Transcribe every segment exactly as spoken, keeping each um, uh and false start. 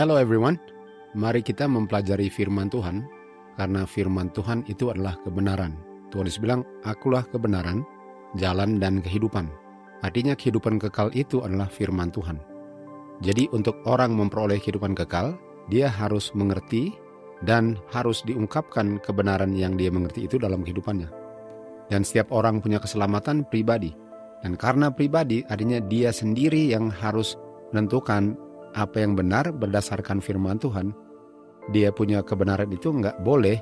Hello everyone, mari kita mempelajari firman Tuhan, karena firman Tuhan itu adalah kebenaran. Tuhan Yesus bilang, akulah kebenaran, jalan dan kehidupan. Artinya kehidupan kekal itu adalah firman Tuhan. Jadi untuk orang memperoleh kehidupan kekal, dia harus mengerti dan harus diungkapkan kebenaran yang dia mengerti itu dalam kehidupannya. Dan setiap orang punya keselamatan pribadi. Dan karena pribadi, artinya dia sendiri yang harus menentukan apa yang benar berdasarkan firman Tuhan. Dia punya kebenaran itu nggak boleh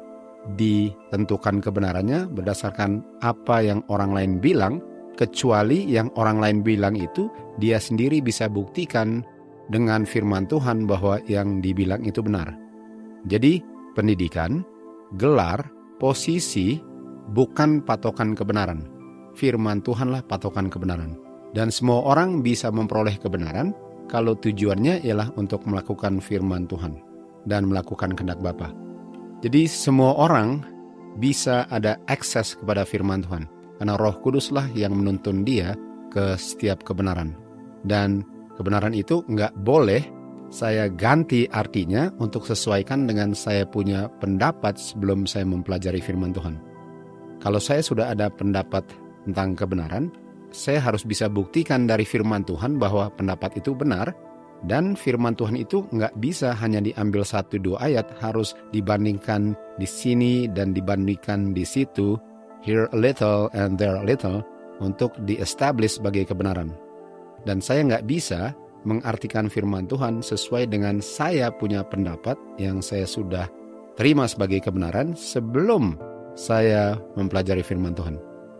ditentukan kebenarannya berdasarkan apa yang orang lain bilang, kecuali yang orang lain bilang itu dia sendiri bisa buktikan dengan firman Tuhan bahwa yang dibilang itu benar. Jadi pendidikan, gelar, posisi bukan patokan kebenaran. Firman Tuhanlah patokan kebenaran. Dan semua orang bisa memperoleh kebenaran kalau tujuannya ialah untuk melakukan firman Tuhan dan melakukan kehendak Bapa. Jadi semua orang bisa ada akses kepada firman Tuhan, karena Roh Kuduslah yang menuntun dia ke setiap kebenaran. Dan kebenaran itu nggak boleh saya ganti artinya untuk sesuaikan dengan saya punya pendapat sebelum saya mempelajari firman Tuhan. Kalau saya sudah ada pendapat tentang kebenaran, saya harus bisa buktikan dari firman Tuhan bahwa pendapat itu benar, dan firman Tuhan itu nggak bisa hanya diambil satu dua ayat, harus dibandingkan di sini dan dibandingkan di situ, here a little and there a little, untuk di-establish sebagai kebenaran. Dan saya nggak bisa mengartikan firman Tuhan sesuai dengan saya punya pendapat yang saya sudah terima sebagai kebenaran sebelum saya mempelajari firman Tuhan.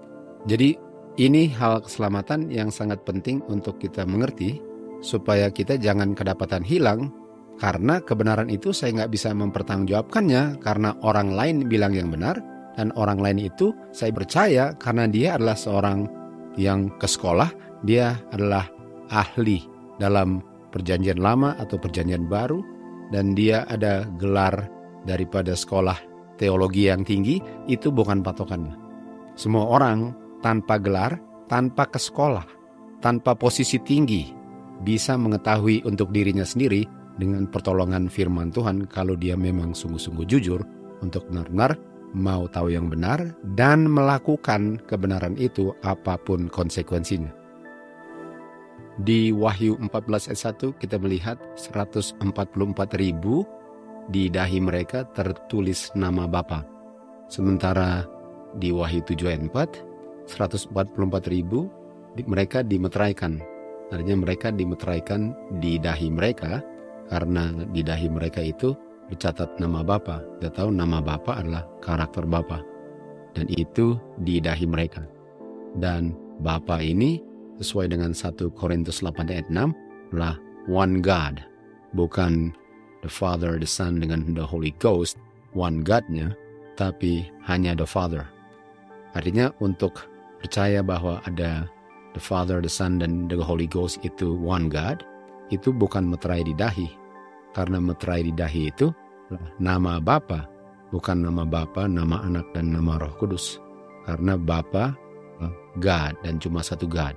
Jadi ini hal keselamatan yang sangat penting untuk kita mengerti, supaya kita jangan kedapatan hilang, karena kebenaran itu saya nggak bisa mempertanggungjawabkannya karena orang lain bilang yang benar, dan orang lain itu saya percaya karena dia adalah seorang yang ke sekolah, dia adalah ahli dalam perjanjian lama atau perjanjian baru, dan dia ada gelar daripada sekolah teologi yang tinggi, itu bukan patokannya. Semua orang tanpa gelar, tanpa ke sekolah, tanpa posisi tinggi, bisa mengetahui untuk dirinya sendiri dengan pertolongan firman Tuhan kalau dia memang sungguh-sungguh jujur untuk benar-benar mau tahu yang benar dan melakukan kebenaran itu apapun konsekuensinya. Di Wahyu empat belas ayat satu kita melihat seratus empat puluh empat ribu di dahi mereka tertulis nama Bapa. Sementara di Wahyu tujuh ayat empat, seratus empat puluh empat ribu mereka dimeteraikan. Artinya mereka dimeteraikan di dahi mereka, karena di dahi mereka itu dicatat nama Bapa. Kita tahu nama Bapa adalah karakter Bapa, dan itu di dahi mereka. Dan Bapa ini sesuai dengan satu Korintus delapan ayat enam adalah one God, bukan the Father, the Son dengan the Holy Ghost, one God-nya, tapi hanya the Father. Artinya untuk percaya bahwa ada the Father, the Son, dan the Holy Ghost itu one God, itu bukan meterai di dahi. Karena meterai di dahi itu nama Bapa, bukan nama Bapa, nama Anak, dan nama Roh Kudus. Karena Bapa God dan cuma satu God.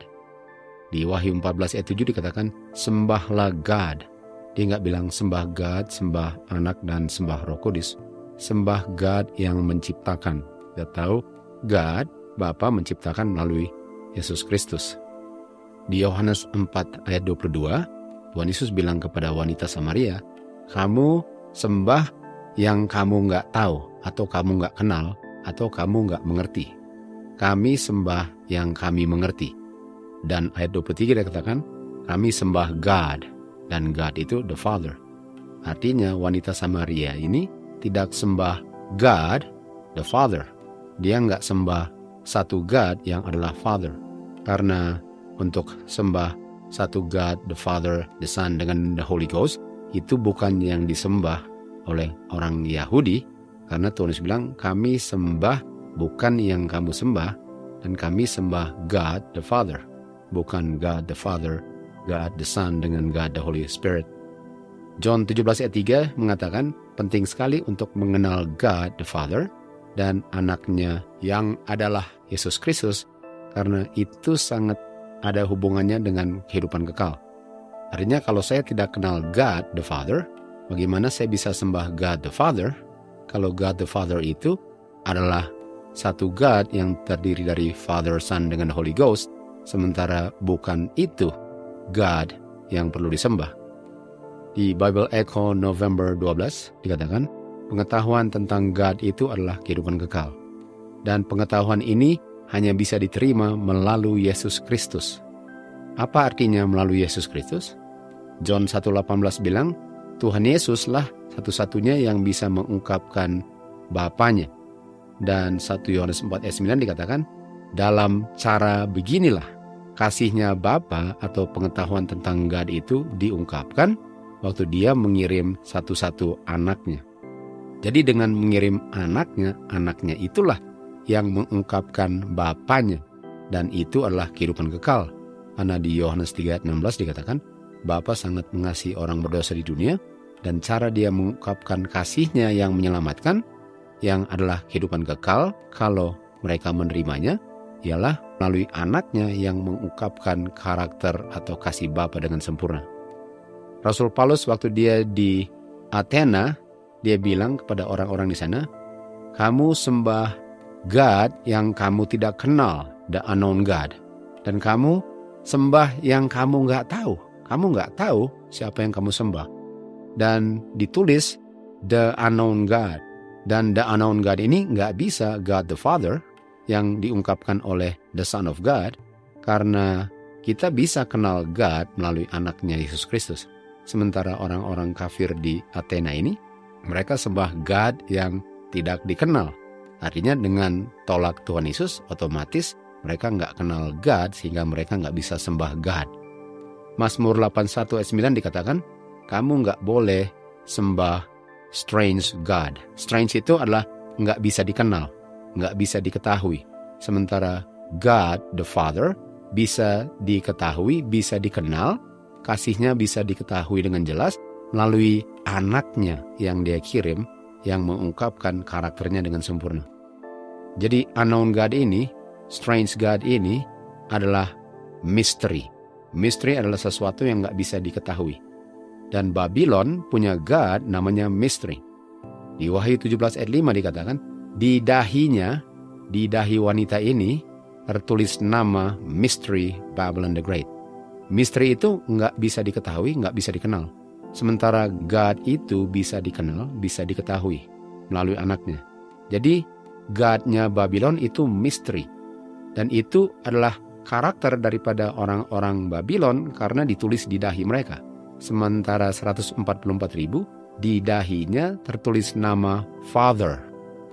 Di Wahyu empat belas ayat tujuh dikatakan, sembahlah God. Dia nggak bilang sembah God, sembah Anak, dan sembah Roh Kudus. Sembah God yang menciptakan. Kita tahu God, Bapa menciptakan melalui Yesus Kristus. Di Yohanes empat ayat dua puluh dua, Tuhan Yesus bilang kepada wanita Samaria, kamu sembah yang kamu nggak tahu, atau kamu nggak kenal, atau kamu nggak mengerti. Kami sembah yang kami mengerti. Dan ayat dua puluh tiga dia katakan, kami sembah God, dan God itu the Father. Artinya wanita Samaria ini tidak sembah God, the Father. Dia nggak sembah satu God yang adalah Father. Karena untuk sembah satu God, the Father, the Son, dengan the Holy Ghost, itu bukan yang disembah oleh orang Yahudi. Karena Tuhan Yesus bilang, kami sembah bukan yang kamu sembah, dan kami sembah God, the Father. Bukan God, the Father, God, the Son, dengan God, the Holy Spirit. John tujuh belas ayat tiga mengatakan, penting sekali untuk mengenal God, the Father, dan anaknya yang adalah Yesus Kristus, karena itu sangat ada hubungannya dengan kehidupan kekal. Artinya kalau saya tidak kenal God the Father, bagaimana saya bisa sembah God the Father kalau God the Father itu adalah satu God yang terdiri dari Father, Son, dengan Holy Ghost, sementara bukan itu God yang perlu disembah. Di Bible Echo November dua belas dikatakan, pengetahuan tentang God itu adalah kehidupan kekal. Dan pengetahuan ini hanya bisa diterima melalui Yesus Kristus. Apa artinya melalui Yesus Kristus? John satu delapan belas bilang, Tuhan Yesuslah satu-satunya yang bisa mengungkapkan Bapanya. Dan satu Yohanes empat ayat sembilan dikatakan, dalam cara beginilah kasihnya Bapa atau pengetahuan tentang God itu diungkapkan waktu Dia mengirim satu-satu anaknya. Jadi dengan mengirim anaknya, anaknya itulah yang mengungkapkan Bapanya. Dan itu adalah kehidupan kekal. Karena di Yohanes tiga ayat enam belas dikatakan, Bapa sangat mengasihi orang berdosa di dunia, dan cara Dia mengungkapkan kasihnya yang menyelamatkan, yang adalah kehidupan kekal kalau mereka menerimanya, ialah melalui anaknya yang mengungkapkan karakter atau kasih Bapa dengan sempurna. Rasul Paulus waktu dia di Athena, dia bilang kepada orang-orang di sana, kamu sembah God yang kamu tidak kenal, the unknown God. Dan kamu sembah yang kamu nggak tahu. Kamu nggak tahu siapa yang kamu sembah. Dan ditulis the unknown God. Dan the unknown God ini nggak bisa God the Father yang diungkapkan oleh the Son of God, karena kita bisa kenal God melalui anaknya Yesus Kristus. Sementara orang-orang kafir di Athena ini, mereka sembah God yang tidak dikenal. Artinya dengan tolak Tuhan Yesus, otomatis mereka nggak kenal God sehingga mereka nggak bisa sembah God. Mazmur delapan puluh satu ayat sembilan dikatakan, kamu nggak boleh sembah strange God. Strange itu adalah nggak bisa dikenal, nggak bisa diketahui. Sementara God the Father bisa diketahui, bisa dikenal, kasihnya bisa diketahui dengan jelas melalui anaknya yang Dia kirim, yang mengungkapkan karakternya dengan sempurna. Jadi unknown God ini, strange God ini adalah mystery. Mystery adalah sesuatu yang nggak bisa diketahui. Dan Babylon punya God namanya mystery. Di Wahyu tujuh belas ayat lima dikatakan, di dahinya, di dahi wanita ini tertulis nama mystery Babylon the Great. Mystery itu nggak bisa diketahui, nggak bisa dikenal. Sementara God itu bisa dikenal, bisa diketahui melalui anaknya. Jadi God-nya Babylon itu mystery. Dan itu adalah karakter daripada orang-orang Babylon karena ditulis di dahi mereka. Sementara seratus empat puluh empat ribu di dahinya tertulis nama Father.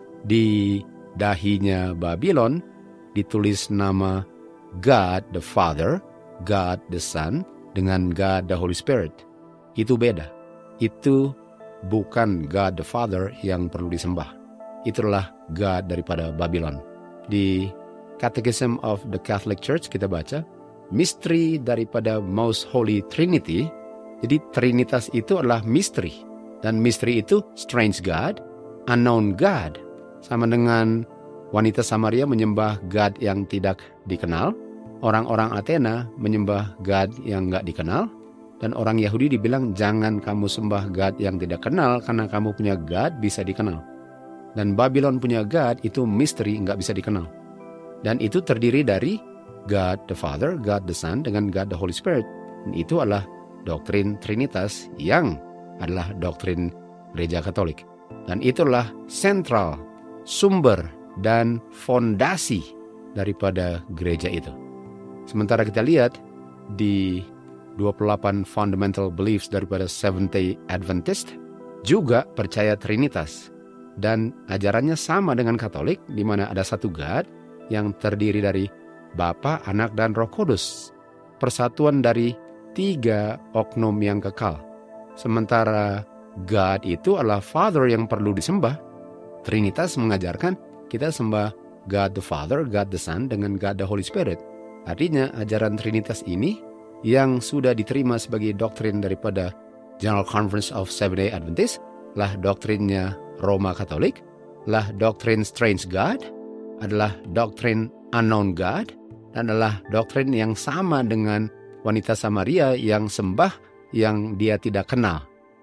Di dahinya Babylon ditulis nama God the Father, God the Son, dengan God the Holy Spirit. Itu beda. Itu bukan God the Father yang perlu disembah. Itulah God daripada Babylon. Di Catechism of the Catholic Church kita baca, misteri daripada Most Holy Trinity. Jadi Trinitas itu adalah misteri. Dan misteri itu strange God, unknown God. Sama dengan wanita Samaria menyembah God yang tidak dikenal. Orang-orang Athena menyembah God yang nggak dikenal. Dan orang Yahudi dibilang jangan kamu sembah God yang tidak kenal karena kamu punya God bisa dikenal. Dan Babylon punya God itu misteri nggak bisa dikenal. Dan itu terdiri dari God the Father, God the Son, dengan God the Holy Spirit. Dan itu adalah doktrin Trinitas yang adalah doktrin Gereja Katolik. Dan itulah sentral, sumber, dan fondasi daripada gereja itu. Sementara kita lihat di dua puluh delapan fundamental beliefs daripada Seventh-day Adventist juga percaya Trinitas. Dan ajarannya sama dengan Katolik, di mana ada satu God yang terdiri dari Bapa, Anak, dan Roh Kudus. Persatuan dari tiga oknum yang kekal. Sementara God itu adalah Father yang perlu disembah. Trinitas mengajarkan kita sembah God the Father, God the Son, dengan God the Holy Spirit. Artinya ajaran Trinitas ini yang sudah diterima sebagai doktrin daripada General Conference of Seventh-day Adventist lah doktrinnya Roma Katolik, lah doktrin Strange God, adalah doktrin Unknown God, dan adalah doktrin yang sama dengan wanita Samaria yang sembah yang dia tidak kenal.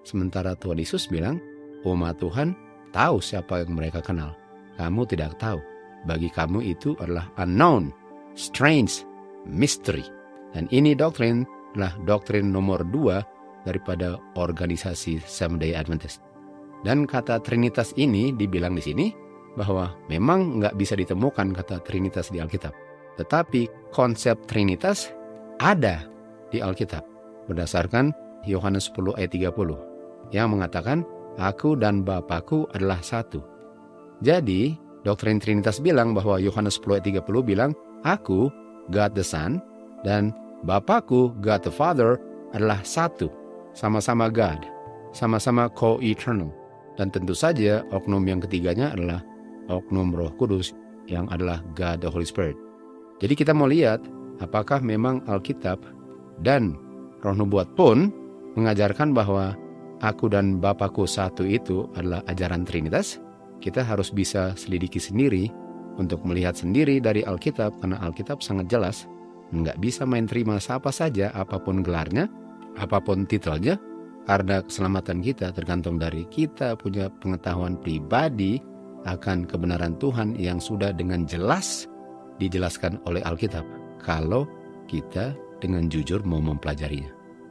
Sementara Tuhan Yesus bilang, umat Tuhan tahu siapa yang mereka kenal. Kamu tidak tahu. Bagi kamu itu adalah unknown, strange, mystery. Dan ini doktrin adalah doktrin nomor dua daripada organisasi Seventh-day Adventist. Dan kata Trinitas ini dibilang di sini bahwa memang nggak bisa ditemukan kata Trinitas di Alkitab. Tetapi konsep Trinitas ada di Alkitab berdasarkan Yohanes sepuluh ayat tiga puluh yang mengatakan, Aku dan Bapakku adalah satu. Jadi, doktrin Trinitas bilang bahwa Yohanes sepuluh ayat tiga puluh bilang, Aku, God the Son, dan Bapakku, God the Father, adalah satu. Sama-sama God, sama-sama co-eternal. Dan tentu saja oknum yang ketiganya adalah oknum Roh Kudus yang adalah God the Holy Spirit. Jadi kita mau lihat apakah memang Alkitab dan Roh Nubuat pun mengajarkan bahwa Aku dan Bapakku satu itu adalah ajaran Trinitas. Kita harus bisa selidiki sendiri untuk melihat sendiri dari Alkitab, karena Alkitab sangat jelas. Nggak bisa main terima siapa saja, apapun gelarnya, apapun titelnya, karena keselamatan kita tergantung dari kita punya pengetahuan pribadi akan kebenaran Tuhan yang sudah dengan jelas dijelaskan oleh Alkitab, kalau kita dengan jujur mau mempelajarinya.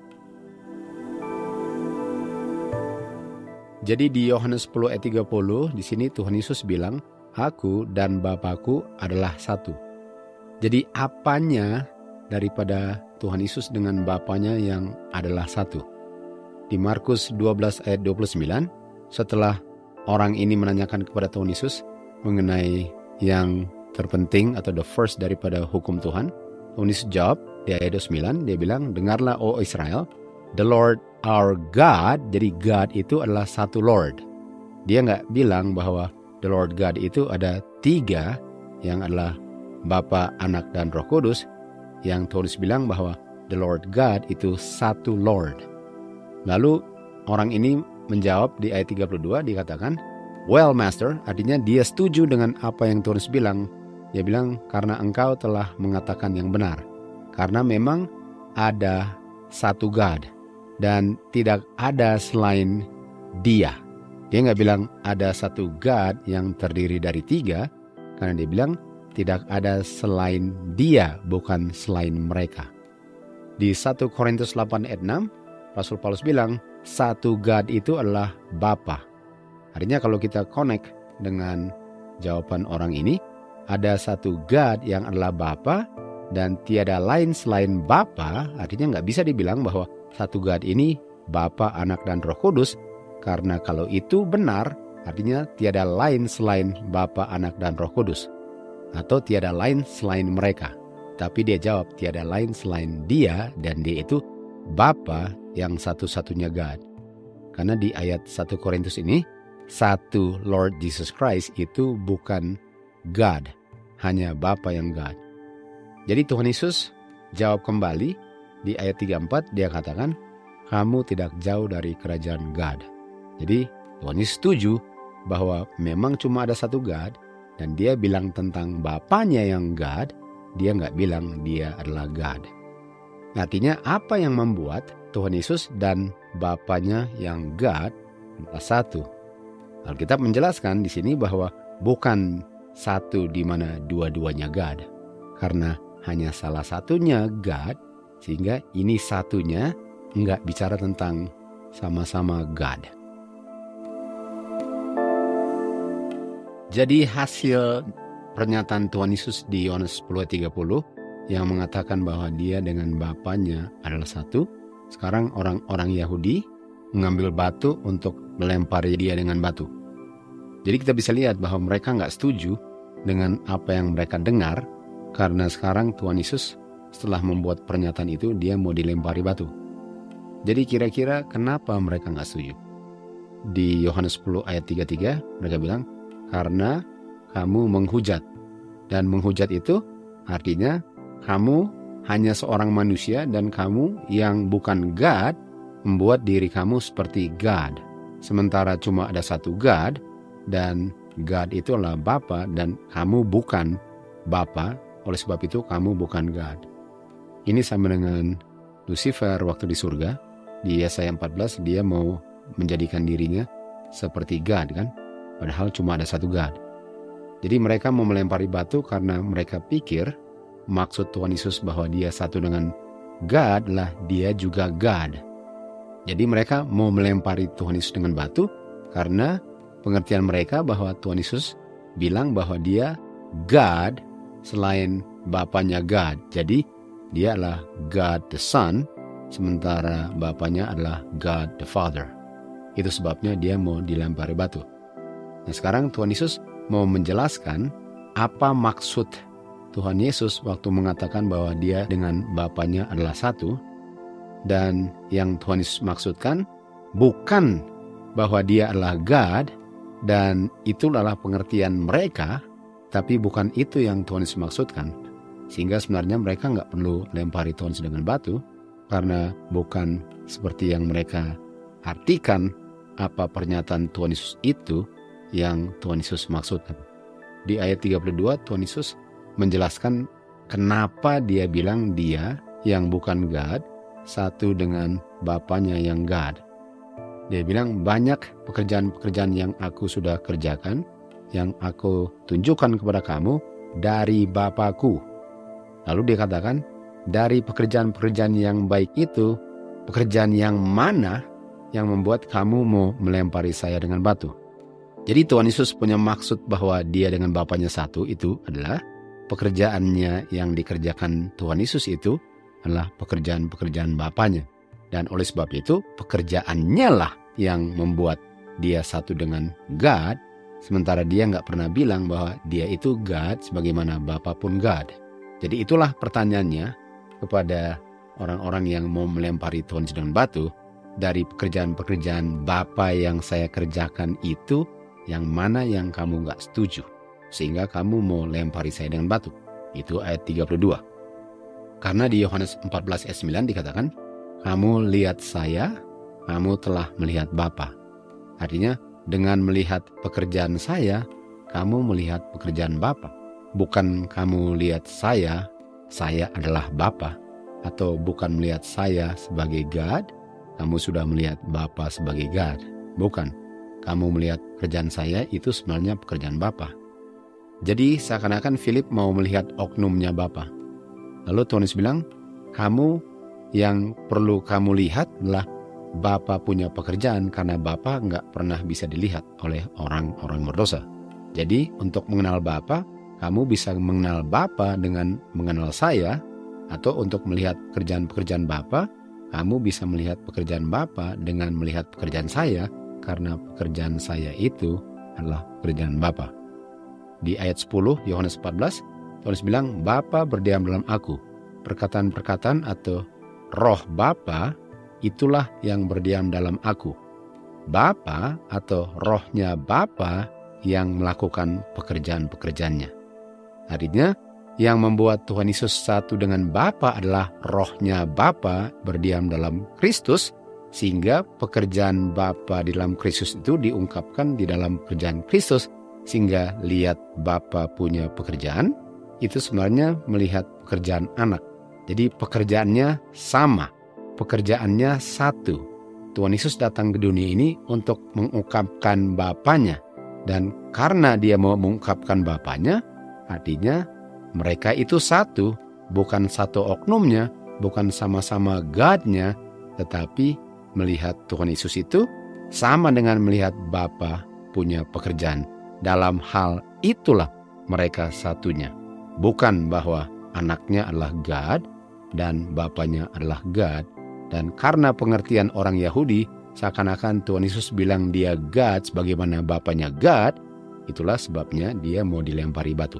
Jadi di Yohanes sepuluh ayat tiga puluh di sini Tuhan Yesus bilang, Aku dan Bapakku adalah satu. Jadi apanya daripada Tuhan Yesus dengan Bapanya yang adalah satu? Di Markus dua belas ayat dua puluh sembilan, setelah orang ini menanyakan kepada Tuhan Yesus mengenai yang terpenting atau the first daripada hukum Tuhan, Tuhan Yesus jawab di ayat dua puluh sembilan, dia bilang, Dengarlah O Israel, the Lord our God, jadi God itu adalah satu Lord. Dia nggak bilang bahwa the Lord God itu ada tiga, yang adalah Bapa, Anak, dan Roh Kudus. Yang Tuhan Yesus bilang bahwa the Lord God itu satu Lord. Lalu orang ini menjawab di ayat tiga puluh dua, dikatakan, Well Master, artinya dia setuju dengan apa yang Tuhan Yesus bilang. Dia bilang, karena engkau telah mengatakan yang benar. Karena memang ada satu God. Dan tidak ada selain dia. Dia nggak bilang ada satu God yang terdiri dari tiga. Karena dia bilang tidak ada selain dia, bukan selain mereka. Di satu Korintus delapan ayat enam, Rasul Paulus bilang, satu God itu adalah Bapa. Artinya kalau kita connect dengan jawaban orang ini, ada satu God yang adalah Bapa dan tiada lain selain Bapa, artinya nggak bisa dibilang bahwa satu God ini Bapa, Anak, dan Roh Kudus, karena kalau itu benar, artinya tiada lain selain Bapa, Anak, dan Roh Kudus, atau tiada lain selain mereka. Tapi dia jawab tiada lain selain dia, dan dia itu Bapa yang satu-satunya God. Karena di ayat satu Korintus ini, satu Lord Jesus Christ itu bukan God, hanya Bapa yang God. Jadi Tuhan Yesus jawab kembali di ayat tiga puluh empat, dia katakan, kamu tidak jauh dari kerajaan God. Jadi Tuhan Yesus setuju bahwa memang cuma ada satu God, dan dia bilang tentang Bapanya yang God, dia nggak bilang dia adalah God. Artinya apa yang membuat Tuhan Yesus dan Bapanya yang God adalah satu? Alkitab menjelaskan di sini bahwa bukan satu di mana dua-duanya God, karena hanya salah satunya God, sehingga ini satunya nggak bicara tentang sama-sama God. Jadi hasil pernyataan Tuhan Yesus di Yohanes sepuluh ayat tiga puluh yang mengatakan bahwa dia dengan Bapanya adalah satu. Sekarang orang-orang Yahudi mengambil batu untuk melempari dia dengan batu. Jadi kita bisa lihat bahwa mereka nggak setuju dengan apa yang mereka dengar, karena sekarang Tuhan Yesus setelah membuat pernyataan itu, dia mau dilempari batu. Jadi kira-kira kenapa mereka nggak setuju? Di Yohanes sepuluh ayat tiga puluh tiga, mereka bilang, karena kamu menghujat. Dan menghujat itu artinya kamu hanya seorang manusia dan kamu yang bukan God membuat diri kamu seperti God. Sementara cuma ada satu God, dan God itu adalah Bapa, dan kamu bukan Bapa, oleh sebab itu kamu bukan God. Ini sama dengan Lucifer waktu di surga. Di Yesaya empat belas dia mau menjadikan dirinya seperti God kan, padahal cuma ada satu God. Jadi mereka mau melempari batu karena mereka pikir maksud Tuhan Yesus bahwa dia satu dengan God lah dia juga God. Jadi mereka mau melempari Tuhan Yesus dengan batu karena pengertian mereka bahwa Tuhan Yesus bilang bahwa dia God selain Bapanya God. Jadi dia adalah God the Son, sementara Bapanya adalah God the Father. Itu sebabnya dia mau dilempari batu. Nah sekarang Tuhan Yesus mau menjelaskan apa maksud Tuhan Yesus waktu mengatakan bahwa dia dengan Bapanya adalah satu. Dan yang Tuhan Yesus maksudkan bukan bahwa dia adalah God, dan itu adalah pengertian mereka, tapi bukan itu yang Tuhan Yesus maksudkan. Sehingga sebenarnya mereka nggak perlu lempari Tuhan Yesus dengan batu, karena bukan seperti yang mereka artikan apa pernyataan Tuhan Yesus itu yang Tuhan Yesus maksudkan. Di ayat tiga puluh dua Tuhan Yesus menjelaskan kenapa dia bilang dia yang bukan God satu dengan Bapanya yang God. Dia bilang banyak pekerjaan-pekerjaan yang aku sudah kerjakan, yang aku tunjukkan kepada kamu dari Bapakku. Lalu dia katakan, dari pekerjaan-pekerjaan yang baik itu, pekerjaan yang mana yang membuat kamu mau melempari saya dengan batu? Jadi Tuhan Yesus punya maksud bahwa dia dengan Bapanya satu itu adalah pekerjaannya yang dikerjakan Tuhan Yesus itu adalah pekerjaan-pekerjaan Bapanya. Dan oleh sebab itu pekerjaannya lah yang membuat dia satu dengan God, sementara dia nggak pernah bilang bahwa dia itu God sebagaimana Bapa pun God. Jadi itulah pertanyaannya kepada orang-orang yang mau melempari Tuhan Yesus dengan batu, dari pekerjaan-pekerjaan Bapa yang saya kerjakan itu, yang mana yang kamu nggak setuju, sehingga kamu mau lempari saya dengan batu. Itu ayat tiga puluh dua. Karena di Yohanes empat belas ayat sembilan dikatakan, kamu lihat saya, kamu telah melihat Bapa. Artinya, dengan melihat pekerjaan saya, kamu melihat pekerjaan Bapa. Bukan kamu lihat saya, saya adalah Bapa. Atau bukan melihat saya sebagai God, kamu sudah melihat Bapa sebagai God. Bukan. Kamu melihat pekerjaan saya, itu sebenarnya pekerjaan Bapa. Jadi, seakan-akan Philip mau melihat oknumnya Bapa. Lalu Tuhan Yesus bilang, kamu yang perlu kamu lihat adalah Bapa punya pekerjaan, karena Bapa nggak pernah bisa dilihat oleh orang-orang berdosa. Jadi untuk mengenal Bapa, kamu bisa mengenal Bapa dengan mengenal saya, atau untuk melihat pekerjaan-pekerjaan Bapa, kamu bisa melihat pekerjaan Bapa dengan melihat pekerjaan saya, karena pekerjaan saya itu adalah pekerjaan Bapa. Di ayat sepuluh Yohanes empat belas, Tuhan Yesus bilang, Bapa berdiam dalam aku. Perkataan-perkataan atau roh Bapa itulah yang berdiam dalam aku. Bapa atau rohnya Bapa yang melakukan pekerjaan-pekerjaannya. Artinya, yang membuat Tuhan Yesus satu dengan Bapa adalah rohnya Bapa berdiam dalam Kristus, sehingga pekerjaan Bapa di dalam Kristus itu diungkapkan di dalam pekerjaan Kristus, sehingga lihat Bapa punya pekerjaan, itu sebenarnya melihat pekerjaan anak. Jadi pekerjaannya sama, pekerjaannya satu. Tuhan Yesus datang ke dunia ini untuk mengungkapkan Bapanya. Dan karena dia mau mengungkapkan Bapanya, artinya mereka itu satu, bukan satu oknumnya, bukan sama-sama God-nya, tetapi melihat Tuhan Yesus itu sama dengan melihat Bapa punya pekerjaan. Dalam hal itulah mereka satunya. Bukan bahwa anaknya adalah God dan Bapanya adalah God. Dan karena pengertian orang Yahudi, seakan-akan Tuhan Yesus bilang dia God sebagaimana Bapanya God, itulah sebabnya dia mau dilempari batu.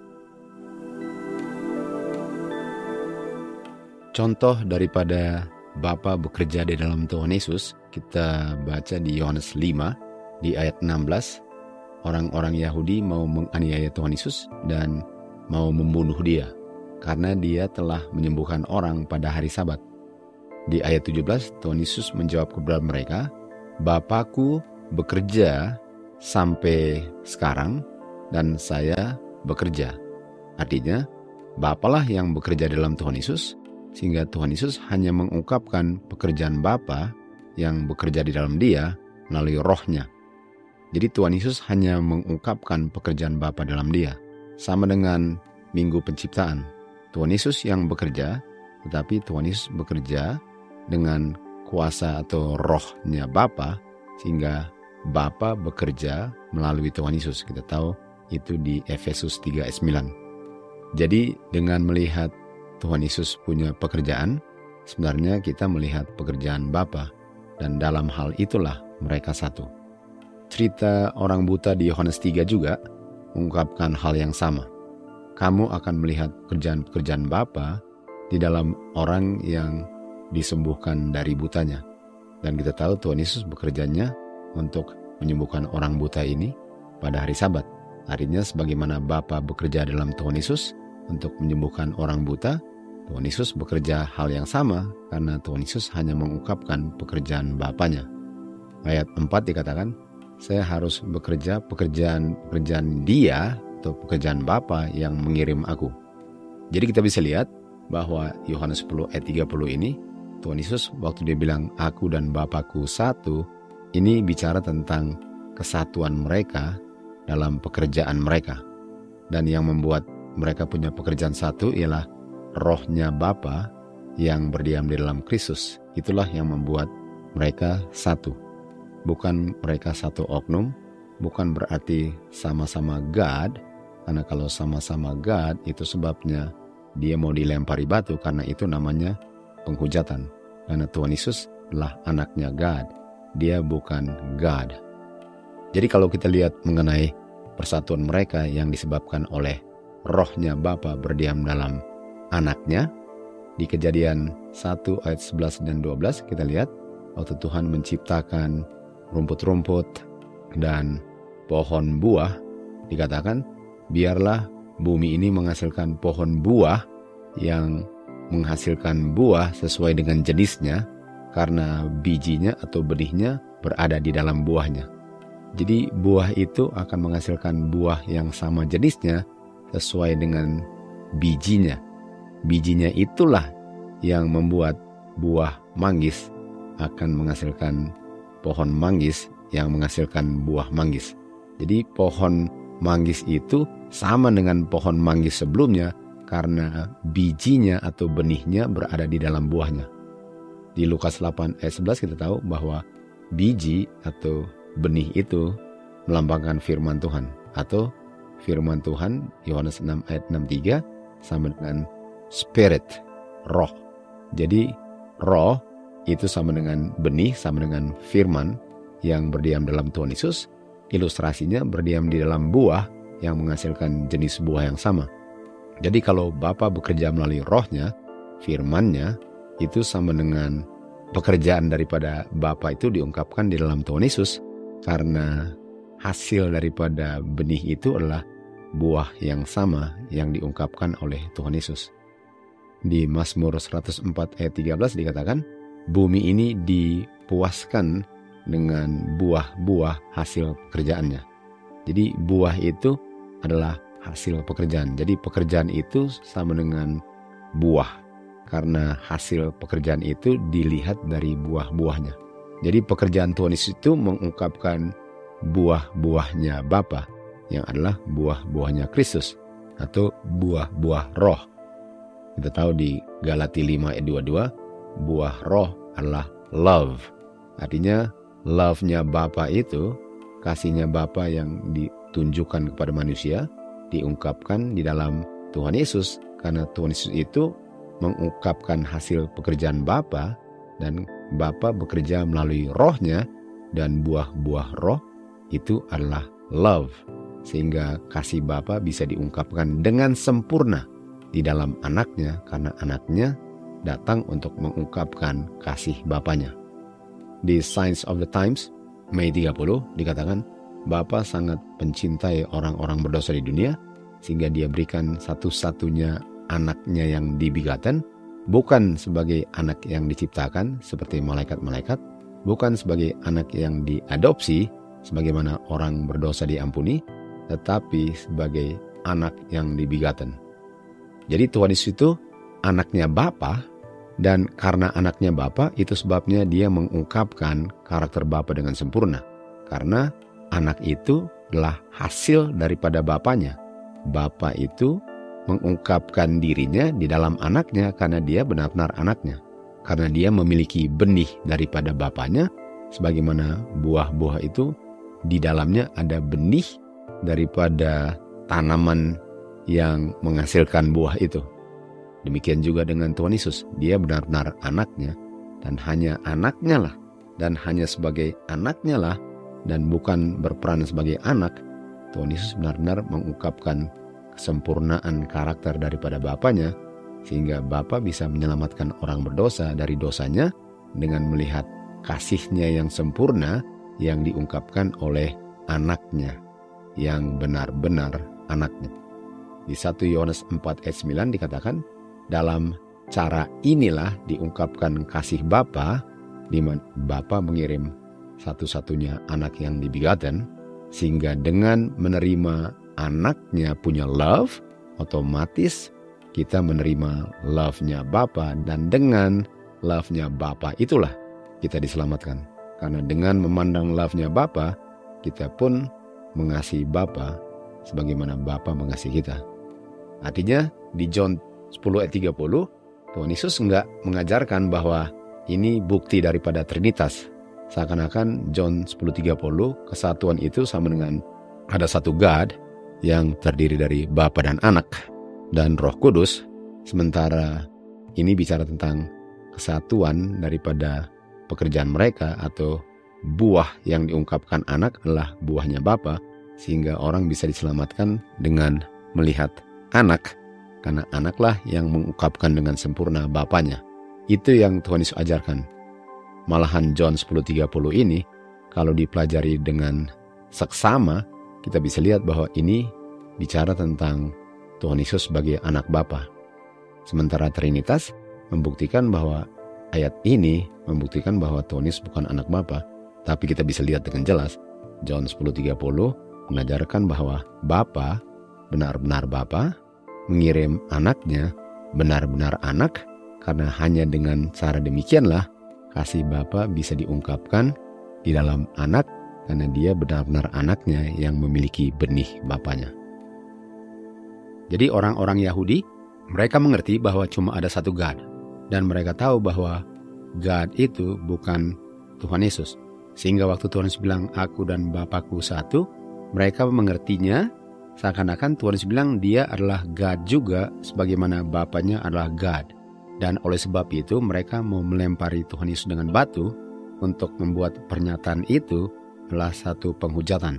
Contoh daripada Bapa bekerja di dalam Tuhan Yesus, kita baca di Yohanes lima, di ayat enam belas. Orang-orang Yahudi mau menganiaya Tuhan Yesus dan mau membunuh dia, karena dia telah menyembuhkan orang pada hari Sabat. Di ayat tujuh belas, Tuhan Yesus menjawab kepada mereka, Bapakku bekerja sampai sekarang, dan saya bekerja. Artinya, Bapalah yang bekerja dalam Tuhan Yesus, sehingga Tuhan Yesus hanya mengungkapkan pekerjaan Bapa yang bekerja di dalam dia melalui rohnya. Jadi Tuhan Yesus hanya mengungkapkan pekerjaan Bapa dalam dia. Sama dengan minggu penciptaan. Tuhan Yesus yang bekerja, tetapi Tuhan Yesus bekerja dengan kuasa atau rohnya Bapa, sehingga Bapa bekerja melalui Tuhan Yesus. Kita tahu itu di Efesus tiga ayat sembilan. Jadi dengan melihat Tuhan Yesus punya pekerjaan, sebenarnya kita melihat pekerjaan Bapa, dan dalam hal itulah mereka satu. Cerita orang buta di Yohanes tiga juga mengungkapkan hal yang sama. Kamu akan melihat pekerjaan-pekerjaan Bapa di dalam orang yang disembuhkan dari butanya. Dan kita tahu Tuhan Yesus bekerjanya untuk menyembuhkan orang buta ini pada hari Sabat. Artinya sebagaimana Bapa bekerja dalam Tuhan Yesus untuk menyembuhkan orang buta, Tuhan Yesus bekerja hal yang sama karena Tuhan Yesus hanya mengungkapkan pekerjaan Bapanya. Ayat empat dikatakan, saya harus bekerja pekerjaan-pekerjaan Dia atau pekerjaan Bapa yang mengirim aku. Jadi kita bisa lihat bahwa Yohanes sepuluh ayat tiga puluh ini, Tuhan Yesus waktu dia bilang aku dan Bapakku satu, ini bicara tentang kesatuan mereka dalam pekerjaan mereka. Dan yang membuat mereka punya pekerjaan satu ialah rohnya Bapa yang berdiam di dalam Kristus. Itulah yang membuat mereka satu. Bukan mereka satu oknum, bukan berarti sama-sama God, karena kalau sama-sama God itu sebabnya dia mau dilempari batu, karena itu namanya penghujatan. Karena Tuhan Yesus adalah anaknya God, dia bukan God. Jadi kalau kita lihat mengenai persatuan mereka yang disebabkan oleh rohnya Bapa berdiam dalam anaknya, di Kejadian satu ayat sebelas dan dua belas kita lihat waktu Tuhan menciptakan rumput-rumput dan pohon buah, dikatakan biarlah bumi ini menghasilkan pohon buah yang menghasilkan buah sesuai dengan jenisnya, karena bijinya atau benihnya berada di dalam buahnya. Jadi buah itu akan menghasilkan buah yang sama jenisnya sesuai dengan bijinya. Bijinya itulah yang membuat buah manggis akan menghasilkan pohon manggis yang menghasilkan buah manggis. Jadi pohon manggis itu sama dengan pohon manggis sebelumnya karena bijinya atau benihnya berada di dalam buahnya. Di Lukas delapan ayat sebelas kita tahu bahwa biji atau benih itu melambangkan firman Tuhan, atau firman Tuhan Yohanes enam ayat enam puluh tiga sama dengan spirit, roh. Jadi roh itu sama dengan benih, sama dengan firman yang berdiam dalam Tuhan Yesus. Ilustrasinya berdiam di dalam buah yang menghasilkan jenis buah yang sama. Jadi kalau Bapa bekerja melalui rohnya, firman-Nya, itu sama dengan pekerjaan daripada Bapa itu diungkapkan di dalam Tuhan Yesus. Karena hasil daripada benih itu adalah buah yang sama yang diungkapkan oleh Tuhan Yesus. Di Mazmur seratus empat ayat tiga belas dikatakan, bumi ini dipuaskan dengan buah-buah hasil pekerjaannya. Jadi buah itu adalah hasil pekerjaan. Jadi pekerjaan itu sama dengan buah, karena hasil pekerjaan itu dilihat dari buah-buahnya. Jadi pekerjaan Tuhan Yesus itu mengungkapkan buah-buahnya Bapa, yang adalah buah-buahnya Kristus atau buah-buah roh. Kita tahu di Galati lima ayat dua puluh dua, buah roh adalah love. Artinya love-nya Bapa itu, kasihnya Bapa yang ditunjukkan kepada manusia, diungkapkan di dalam Tuhan Yesus. Karena Tuhan Yesus itu mengungkapkan hasil pekerjaan Bapa, dan Bapa bekerja melalui rohnya, dan buah-buah roh itu adalah love. Sehingga kasih Bapa bisa diungkapkan dengan sempurna di dalam anaknya, karena anaknya datang untuk mengungkapkan kasih Bapanya. Di Signs of the Times, Mei tiga puluh, dikatakan Bapa sangat mencintai orang-orang berdosa di dunia, sehingga dia berikan satu-satunya anaknya yang dibegotten, bukan sebagai anak yang diciptakan seperti malaikat-malaikat, bukan sebagai anak yang diadopsi sebagaimana orang berdosa diampuni, tetapi sebagai anak yang dibegotten. Jadi Tuhan Yesus itu anaknya Bapa, Dan karena anaknya Bapa, itu sebabnya dia mengungkapkan karakter Bapa dengan sempurna. Karena anak itu adalah hasil daripada Bapanya. Bapa itu mengungkapkan dirinya di dalam anaknya karena dia benar-benar anaknya. Karena dia memiliki benih daripada Bapanya, sebagaimana buah-buah itu di dalamnya ada benih daripada tanaman yang menghasilkan buah itu. Demikian juga dengan Tuhan Yesus, dia benar-benar anaknya, dan hanya anaknya lah, dan hanya sebagai anaknya lah, dan bukan berperan sebagai anak, Tuhan Yesus benar-benar mengungkapkan kesempurnaan karakter daripada Bapanya, sehingga Bapa bisa menyelamatkan orang berdosa dari dosanya dengan melihat kasih-Nya yang sempurna yang diungkapkan oleh anaknya, yang benar-benar anaknya. Di satu Yohanes empat ayat sembilan dikatakan, dalam cara inilah diungkapkan kasih Bapa, di mana Bapa mengirim satu-satunya anak yang dibegotten, sehingga dengan menerima anaknya punya love, otomatis kita menerima love-nya Bapa, dan dengan love-nya Bapa itulah kita diselamatkan. Karena dengan memandang love-nya Bapa, kita pun mengasihi Bapa sebagaimana Bapa mengasihi kita. Artinya di John sepuluh ayat tiga puluh, Tuhan Yesus enggak mengajarkan bahwa ini bukti daripada Trinitas. Seakan-akan John sepuluh tiga puluh, kesatuan itu sama dengan ada satu God yang terdiri dari Bapa dan Anak dan Roh Kudus. Sementara ini bicara tentang kesatuan daripada pekerjaan mereka, atau buah yang diungkapkan anak adalah buahnya Bapa, sehingga orang bisa diselamatkan dengan melihat anak. Karena anaklah yang mengungkapkan dengan sempurna Bapanya. Itu yang Tuhan Yesus ajarkan. Malahan John sepuluh tiga puluh ini, kalau dipelajari dengan seksama, kita bisa lihat bahwa ini bicara tentang Tuhan Yesus sebagai anak Bapa. Sementara Trinitas membuktikan bahwa ayat ini membuktikan bahwa Tuhan Yesus bukan anak Bapa. Tapi kita bisa lihat dengan jelas, John sepuluh tiga puluh mengajarkan bahwa Bapa benar-benar Bapa, mengirim anaknya benar-benar anak, karena hanya dengan cara demikianlah kasih Bapa bisa diungkapkan di dalam anak, karena dia benar-benar anaknya yang memiliki benih Bapanya. Jadi orang-orang Yahudi, mereka mengerti bahwa cuma ada satu God, dan mereka tahu bahwa God itu bukan Tuhan Yesus. Sehingga waktu Tuhan Yesus bilang, aku dan Bapakku satu, mereka mengertinya seakan-akan Tuhan Yesus bilang dia adalah God juga, sebagaimana Bapanya adalah God. Dan oleh sebab itu mereka mau melempari Tuhan Yesus dengan batu. Untuk membuat pernyataan itu adalah satu penghujatan.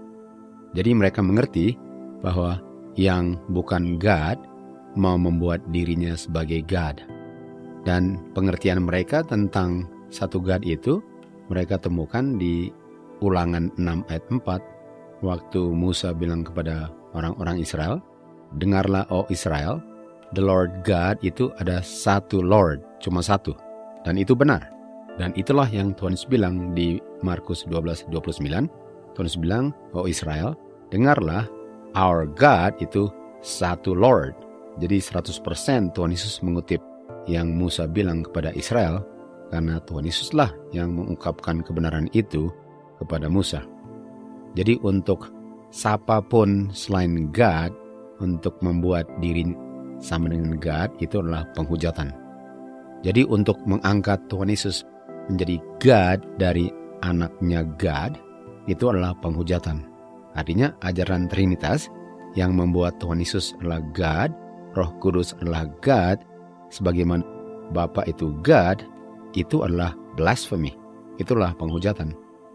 Jadi mereka mengerti bahwa yang bukan God mau membuat dirinya sebagai God. Dan pengertian mereka tentang satu God itu mereka temukan di Ulangan enam ayat empat. Waktu Musa bilang kepada orang-orang Israel, dengarlah oh Israel, the Lord God itu ada satu Lord, cuma satu. Dan itu benar. Dan itulah yang Tuhan Yesus bilang di Markus dua belas dua puluh sembilan. Tuhan Yesus bilang, oh Israel, dengarlah, our God itu satu Lord. Jadi seratus persen Tuhan Yesus mengutip yang Musa bilang kepada Israel, karena Tuhan Yesuslah yang mengungkapkan kebenaran itu kepada Musa. Jadi untuk siapapun selain God, untuk membuat diri sama dengan God, itu adalah penghujatan. Jadi untuk mengangkat Tuhan Yesus menjadi God dari anaknya God, itu adalah penghujatan. Artinya ajaran Trinitas yang membuat Tuhan Yesus adalah God, Roh Kudus adalah God, sebagaimana Bapa itu God, itu adalah blasphemy. Itulah penghujatan.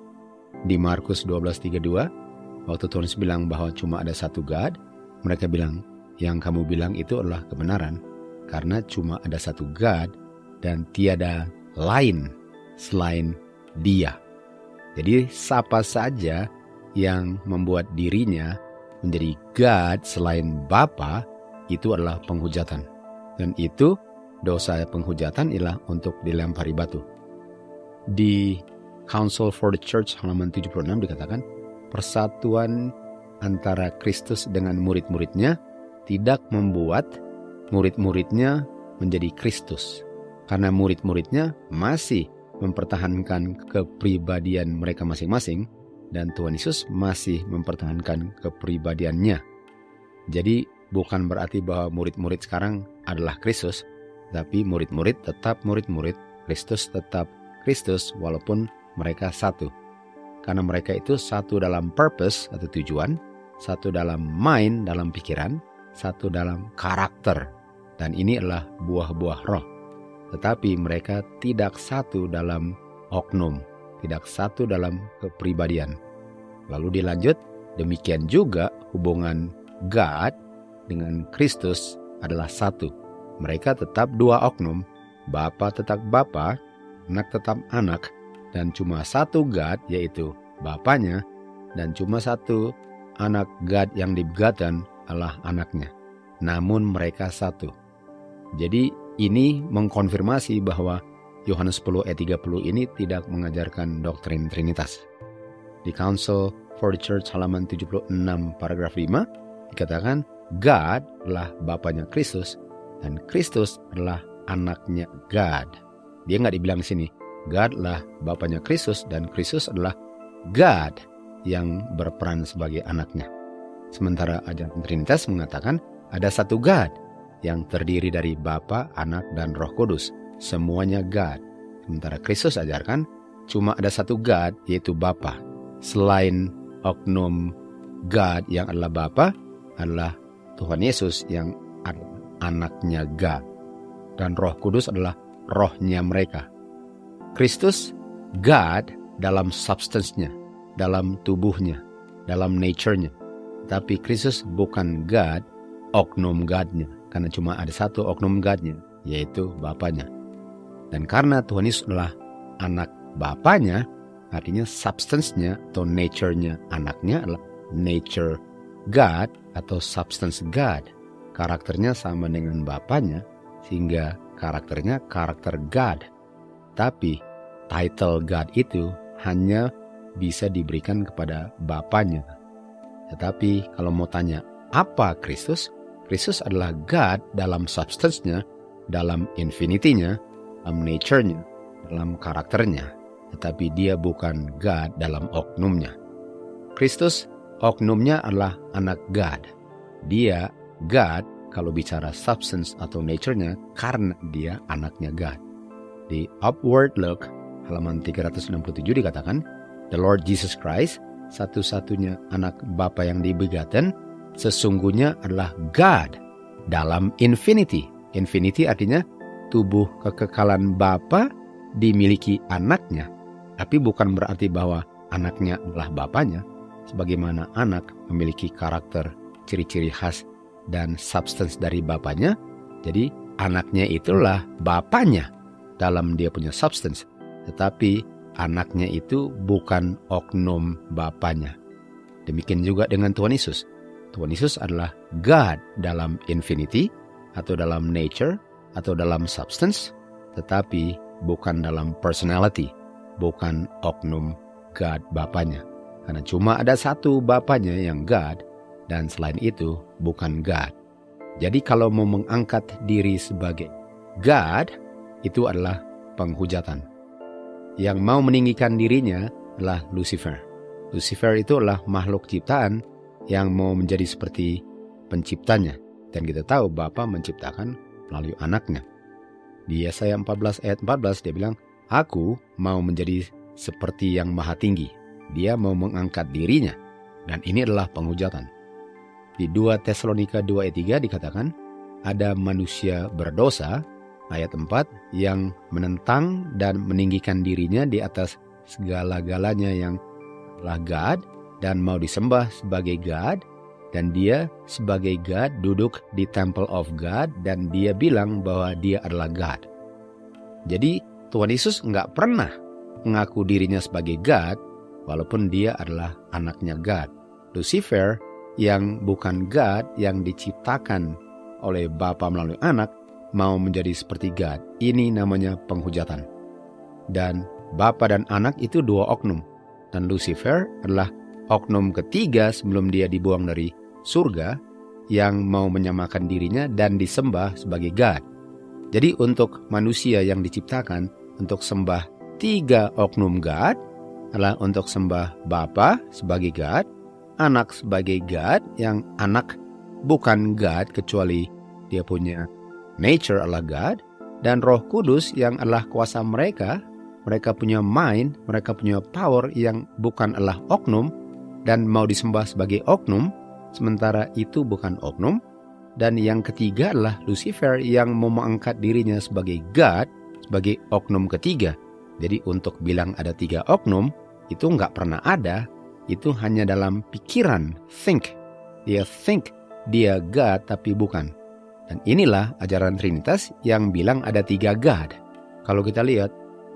Di Markus dua belas tiga puluh dua, waktu Tuhan Yesus bilang bahwa cuma ada satu God, mereka bilang, yang kamu bilang itu adalah kebenaran, karena cuma ada satu God dan tiada lain selain Dia. Jadi siapa saja yang membuat dirinya menjadi God selain Bapa, itu adalah penghujatan. Dan itu dosa penghujatan ialah untuk dilempari batu. Di Council for the Church halaman tujuh puluh enam dikatakan, persatuan antara Kristus dengan murid-muridnya tidak membuat murid-muridnya menjadi Kristus. karena murid-muridnya masih mempertahankan kepribadian mereka masing-masing dan Tuhan Yesus masih mempertahankan kepribadiannya. Jadi bukan berarti bahwa murid-murid sekarang adalah Kristus, tapi murid-murid tetap murid-murid, Kristus tetap Kristus walaupun mereka satu. Karena mereka itu satu dalam purpose atau tujuan, satu dalam mind, dalam pikiran, satu dalam karakter. Dan ini adalah buah-buah roh. Tetapi mereka tidak satu dalam oknum, tidak satu dalam kepribadian. Lalu dilanjut, demikian juga hubungan God dengan Kristus adalah satu. Mereka tetap dua oknum, Bapa tetap Bapa, anak tetap anak, dan cuma satu God yaitu Bapanya, dan cuma satu anak God yang dibegotten adalah anaknya. Namun mereka satu. Jadi ini mengkonfirmasi bahwa Yohanes sepuluh ayat tiga puluh ini tidak mengajarkan doktrin Trinitas. Di Council for the Church halaman tujuh puluh enam paragraf lima dikatakan God adalah Bapanya Kristus dan Kristus adalah anaknya God. Dia nggak dibilang di sini God adalah Bapanya Kristus dan Kristus adalah God yang berperan sebagai anaknya. Sementara ajaran Trinitas mengatakan ada satu God yang terdiri dari Bapa, Anak, dan Roh Kudus. Semuanya God. Sementara Kristus ajarkan cuma ada satu God yaitu Bapa. Selain oknum God yang adalah Bapa adalah Tuhan Yesus yang adalah anaknya God. Dan Roh Kudus adalah rohnya mereka. Kristus God dalam substance-nya, dalam tubuhnya, dalam nature-nya. Tapi Kristus bukan God, oknum God-nya. Karena cuma ada satu oknum God-nya, yaitu Bapanya. Dan karena Tuhan Yesus adalah anak Bapanya, artinya substance-nya atau nature-nya anaknya adalah nature God atau substance God. Karakternya sama dengan Bapanya, sehingga karakternya karakter God. Tapi title God itu hanya bisa diberikan kepada Bapanya. Tetapi kalau mau tanya apa Kristus? Kristus adalah God dalam substance-nya, dalam infinity-nya, dalam nature-nya, dalam karakternya. Tetapi dia bukan God dalam oknumnya. Kristus oknumnya adalah anak God. Dia God kalau bicara substance atau nature-nya karena dia anaknya God. Di Upward Look halaman tiga ratus enam puluh tujuh dikatakan, The Lord Jesus Christ, satu-satunya anak Bapa yang dibegotten, sesungguhnya adalah God dalam infinity. Infinity artinya tubuh kekekalan Bapa dimiliki anaknya. Tapi bukan berarti bahwa anaknya adalah Bapanya. Sebagaimana anak memiliki karakter, ciri-ciri khas, dan substance dari Bapanya. Jadi anaknya itulah Bapanya dalam dia punya substance. Tetapi anaknya itu bukan oknum Bapanya. Demikian juga dengan Tuhan Yesus. Tuhan Yesus adalah God dalam infinity atau dalam nature atau dalam substance, tetapi bukan dalam personality, bukan oknum God Bapanya. Karena cuma ada satu Bapanya yang God, dan selain itu bukan God. Jadi kalau mau mengangkat diri sebagai God, itu adalah penghujatan. Yang mau meninggikan dirinya adalah Lucifer. Lucifer itu adalah makhluk ciptaan yang mau menjadi seperti penciptanya. Dan kita tahu Bapa menciptakan melalui anaknya. Di Yesaya empat belas ayat empat belas dia bilang, Aku mau menjadi seperti yang maha tinggi. Dia mau mengangkat dirinya. Dan ini adalah penghujatan. Di dua Tesalonika dua ayat tiga dikatakan, ada manusia berdosa, ayat empat, yang menentang dan meninggikan dirinya di atas segala-galanya yang adalah God dan mau disembah sebagai God, dan dia sebagai God duduk di temple of God dan dia bilang bahwa dia adalah God. Jadi Tuhan Yesus nggak pernah mengaku dirinya sebagai God walaupun dia adalah anaknya God. Lucifer yang bukan God yang diciptakan oleh Bapa melalui anak mau menjadi seperti God. Ini namanya penghujatan. Dan Bapa dan anak itu dua oknum. Dan Lucifer adalah oknum ketiga sebelum dia dibuang dari surga yang mau menyamakan dirinya dan disembah sebagai God. Jadi untuk manusia yang diciptakan untuk sembah tiga oknum God adalah untuk sembah Bapa sebagai God, Anak sebagai God, yang anak bukan God kecuali dia punya nature adalah God, dan Roh Kudus yang adalah kuasa mereka. Mereka punya mind, mereka punya power yang bukan adalah oknum dan mau disembah sebagai oknum, sementara itu bukan oknum. Dan yang ketiga adalah Lucifer yang mau mengangkat dirinya sebagai God, sebagai oknum ketiga. Jadi untuk bilang ada tiga oknum, itu nggak pernah ada. Itu hanya dalam pikiran, think. Dia think dia God tapi bukan. Dan inilah ajaran Trinitas yang bilang ada tiga God. Kalau kita lihat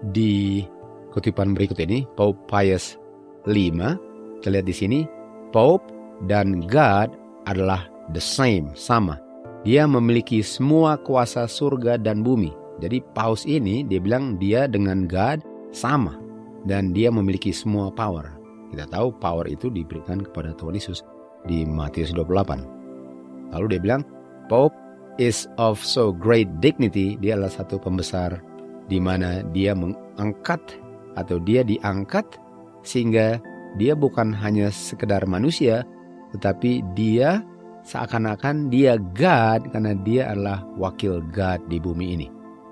di kutipan berikut ini, Pope Pius lima, kita lihat di sini, Pope dan God adalah the same, sama. Dia memiliki semua kuasa surga dan bumi. Jadi Paus ini dia bilang dia dengan God sama. Dan dia memiliki semua power. Kita tahu power itu diberikan kepada Tuhan Yesus di Matius dua puluh delapan. Lalu dia bilang, Pope is of so great dignity. Dia adalah satu pembesar di mana dia mengangkat atau dia diangkat sehingga dia bukan hanya sekedar manusia, tetapi dia seakan-akan dia God karena dia adalah wakil God di bumi ini.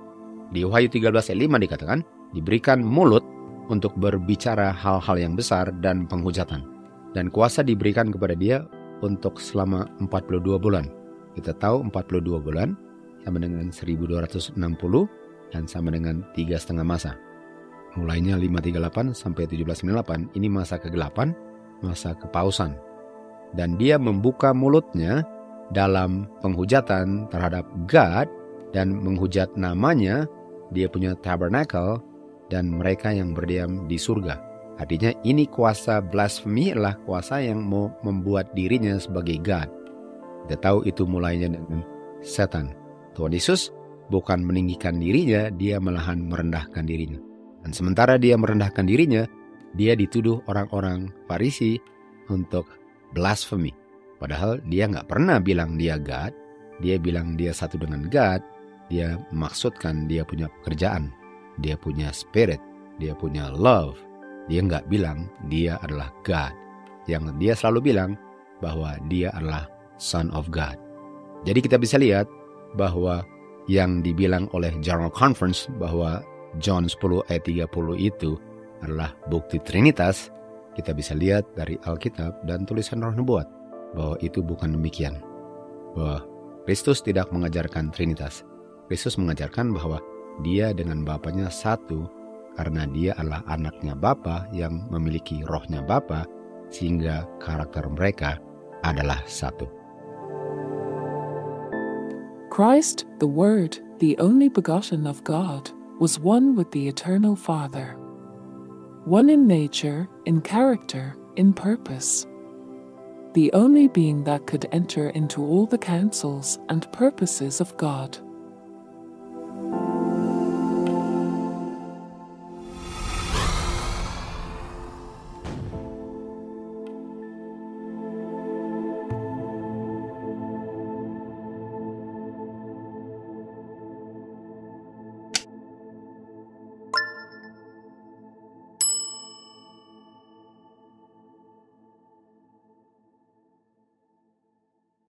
Di Wahyu tiga belas ayat lima dikatakan, diberikan mulut untuk berbicara hal-hal yang besar dan penghujatan. Dan kuasa diberikan kepada dia untuk selama empat puluh dua bulan. Kita tahu empat puluh dua bulan sama dengan seribu dua ratus enam puluh dan sama dengan tiga setengah masa. Mulainya lima tiga delapan sampai tujuh belas sembilan delapan, ini masa kegelapan, masa kepausan. Dan dia membuka mulutnya dalam penghujatan terhadap God dan menghujat namanya. Dia punya tabernacle dan mereka yang berdiam di surga. Artinya ini kuasa blasphemy adalah kuasa yang mau membuat dirinya sebagai God. Kita tahu itu mulainya dengan setan. Tuhan Yesus bukan meninggikan dirinya, dia malahan merendahkan dirinya. Dan sementara dia merendahkan dirinya, dia dituduh orang-orang Farisi untuk blasphemy. Padahal dia nggak pernah bilang dia God, dia bilang dia satu dengan God, dia maksudkan dia punya pekerjaan. Dia punya spirit, dia punya love. Dia nggak bilang dia adalah God. Yang dia selalu bilang bahwa dia adalah Son of God. Jadi kita bisa lihat bahwa yang dibilang oleh General Conference bahwa John sepuluh ayat tiga puluh itu adalah bukti Trinitas, kita bisa lihat dari Alkitab dan tulisan Roh Nubuat bahwa itu bukan demikian. Bahwa Kristus tidak mengajarkan Trinitas. Kristus mengajarkan bahwa dia dengan Bapanya satu karena dia adalah anaknya Bapa yang memiliki rohnya Bapa sehingga karakter mereka adalah satu. Christ, the Word, the only begotten of God, was one with the eternal Father. One in nature, in character, in purpose. The only being that could enter into all the counsels and purposes of God.